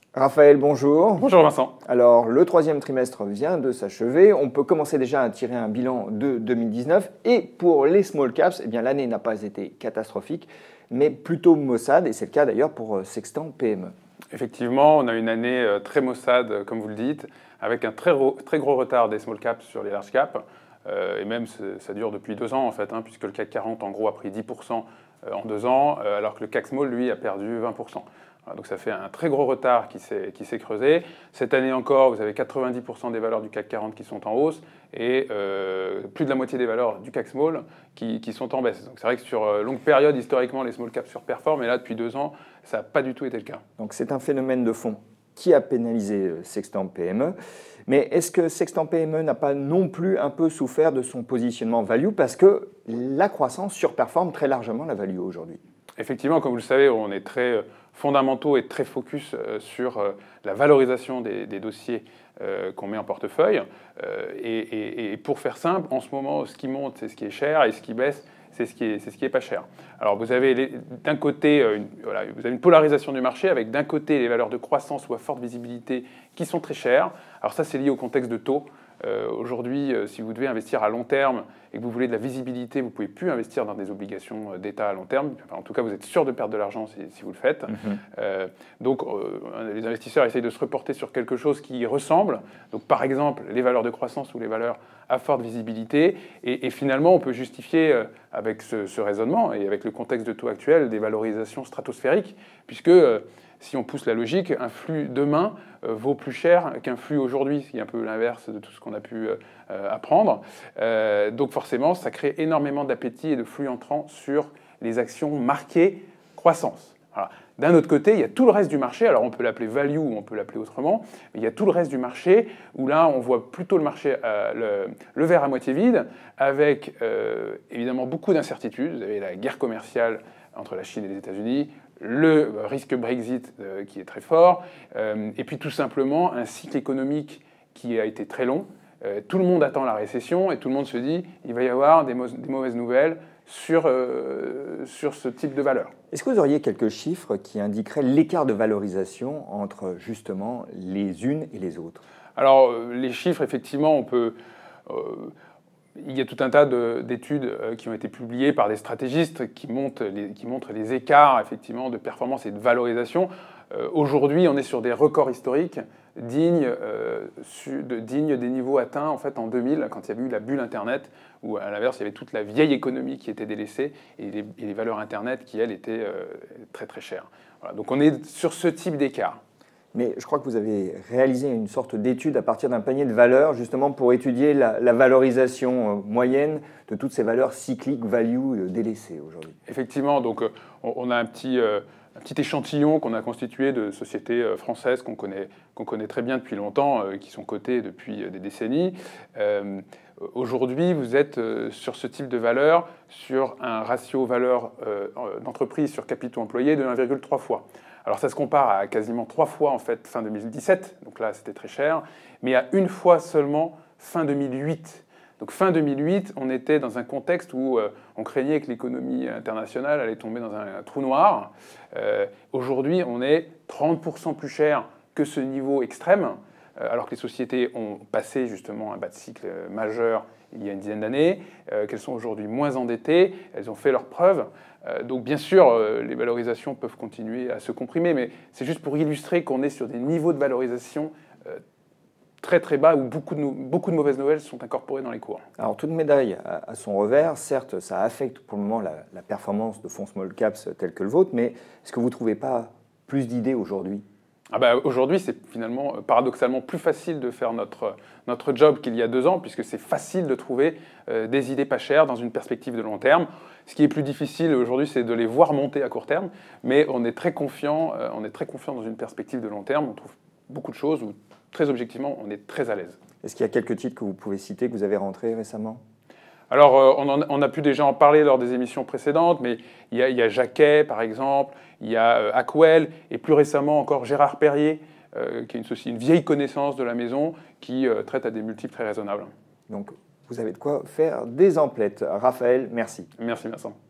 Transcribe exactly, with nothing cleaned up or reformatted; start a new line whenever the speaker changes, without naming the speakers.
Raphaël, bonjour.
Bonjour Vincent.
Alors, le troisième trimestre vient de s'achever. On peut commencer déjà à tirer un bilan de deux mille dix-neuf. Et pour les small caps, eh bien, l'année n'a pas été catastrophique, mais plutôt maussade. Et c'est le cas d'ailleurs pour Sextant P M E.
Effectivement, on a une année très maussade, comme vous le dites, avec un très, très gros retard des small caps sur les large caps. Euh, et même, ça dure depuis deux ans, en fait, hein, puisque le C A C quarante, en gros, a pris dix pour cent en deux ans, euh, alors que le C A C Small, lui, a perdu vingt pour cent. Voilà, donc ça fait un très gros retard qui s'est creusé. Cette année encore, vous avez quatre-vingt-dix pour cent des valeurs du C A C quarante qui sont en hausse et euh, plus de la moitié des valeurs du C A C Small qui, qui sont en baisse. Donc c'est vrai que sur euh, longue période, historiquement, les small caps surperforment, et là, depuis deux ans, ça n'a pas du tout été le cas.
Donc c'est un phénomène de fond qui a pénalisé Sextant P M E. Mais est-ce que Sextant P M E n'a pas non plus un peu souffert de son positionnement value parce que la croissance surperforme très largement la value aujourd'hui?
Effectivement, comme vous le savez, on est très fondamentaux et très focus sur la valorisation des, des dossiers euh, qu'on met en portefeuille. Euh, et, et, et pour faire simple, en ce moment, ce qui monte, c'est ce qui est cher, et ce qui baisse, c'est ce qui est, c'est ce qui est pas cher. Alors vous avez d'un côté, une, voilà, vous avez une polarisation du marché avec d'un côté les valeurs de croissance ou à forte visibilité qui sont très chères. Alors ça, c'est lié au contexte de taux. Euh, Aujourd'hui, euh, si vous devez investir à long terme et que vous voulez de la visibilité, vous ne pouvez plus investir dans des obligations d'État à long terme. Enfin, en tout cas, vous êtes sûr de perdre de l'argent si, si vous le faites. Mm-hmm. euh, donc, euh, les investisseurs essayent de se reporter sur quelque chose qui ressemble. Donc, par exemple, les valeurs de croissance ou les valeurs à forte visibilité. Et, et finalement, on peut justifier, euh, avec ce, ce raisonnement et avec le contexte de taux actuel, des valorisations stratosphériques, puisque euh, si on pousse la logique, un flux demain euh, vaut plus cher qu'un flux aujourd'hui, ce qui est un peu l'inverse de tout ce qu'on a pu euh, apprendre. Euh, donc forcément, ça crée énormément d'appétit et de flux entrants sur les actions marquées croissance. Voilà. D'un autre côté, il y a tout le reste du marché, alors on peut l'appeler value ou on peut l'appeler autrement, mais il y a tout le reste du marché où là, on voit plutôt le marché, euh, le, le verre à moitié vide, avec euh, évidemment beaucoup d'incertitudes. Vous avez la guerre commerciale entre la Chine et les États-Unis, le risque Brexit euh, qui est très fort, euh, et puis tout simplement un cycle économique qui a été très long. Euh, tout le monde attend la récession et tout le monde se dit qu'il va y avoir des, des mauvaises nouvelles sur, euh, sur ce type de valeur.
Est-ce que vous auriez quelques chiffres qui indiqueraient l'écart de valorisation entre justement les unes et les autres?
Alors les chiffres, effectivement, on peut... Euh, il y a tout un tas d'études qui ont été publiées par des stratégistes qui, les, qui montrent les écarts effectivement, de performance et de valorisation. Euh, Aujourd'hui, on est sur des records historiques dignes, euh, de, dignes des niveaux atteints en, fait, en deux mille, quand il y avait eu la bulle Internet, où à l'inverse, il y avait toute la vieille économie qui était délaissée et les, et les valeurs Internet qui, elles, étaient euh, très très chères. Voilà, donc on est sur ce type d'écart.
Mais je crois que vous avez réalisé une sorte d'étude à partir d'un panier de valeurs, justement pour étudier la, la valorisation moyenne de toutes ces valeurs cycliques, value, délaissées aujourd'hui.
Effectivement, donc on a un petit, un petit échantillon qu'on a constitué de sociétés françaises qu'on connaît, qu'on connaît très bien depuis longtemps, qui sont cotées depuis des décennies. Euh, Aujourd'hui, vous êtes sur ce type de valeur, sur un ratio valeur d'entreprise sur capitaux employés de un virgule trois fois. Alors ça se compare à quasiment trois fois en fait fin deux mille dix-sept, donc là c'était très cher, mais à une fois seulement fin deux mille huit. Donc fin deux mille huit, on était dans un contexte où euh, on craignait que l'économie internationale allait tomber dans un, un trou noir. Euh, Aujourd'hui, on est trente pour cent plus cher que ce niveau extrême, euh, alors que les sociétés ont passé justement un bas de cycle majeur il y a une dizaine d'années, euh, qu'elles sont aujourd'hui moins endettées, elles ont fait leurs preuves. Euh, donc bien sûr, euh, les valorisations peuvent continuer à se comprimer, mais c'est juste pour illustrer qu'on est sur des niveaux de valorisation euh, très très bas où beaucoup de, beaucoup de mauvaises nouvelles sont incorporées dans les cours.
Alors toute médaille a, a son revers, certes ça affecte pour le moment la, la performance de fonds small caps tels que le vôtre, mais est-ce que vous ne trouvez pas plus d'idées aujourd'hui?
Ah bah, aujourd'hui, c'est finalement paradoxalement plus facile de faire notre, notre job qu'il y a deux ans, puisque c'est facile de trouver euh, des idées pas chères dans une perspective de long terme. Ce qui est plus difficile aujourd'hui, c'est de les voir monter à court terme, mais on est très confiant, euh, on est très confiant dans une perspective de long terme. On trouve beaucoup de choses où, très objectivement, on est très à l'aise.
Est-ce qu'il y a quelques titres que vous pouvez citer que vous avez rentrés récemment?
Alors, euh, on, en, on a pu déjà en parler lors des émissions précédentes, mais il y a, il y a Jacquet, par exemple, il y a euh, Ackwell, et plus récemment encore Gérard Perrier, euh, qui est une, une vieille connaissance de la maison, qui euh, traite à des multiples très raisonnables.
Donc, vous avez de quoi faire des emplettes. Raphaël, merci.
Merci Vincent.